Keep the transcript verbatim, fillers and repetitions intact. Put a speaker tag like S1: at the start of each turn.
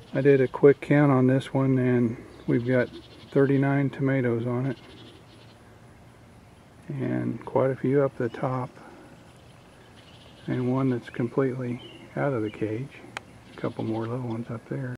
S1: I did a quick count on this one and we've got thirty-nine tomatoes on it and quite a few up the top and one that's completely out of the cage. A couple more little ones up there.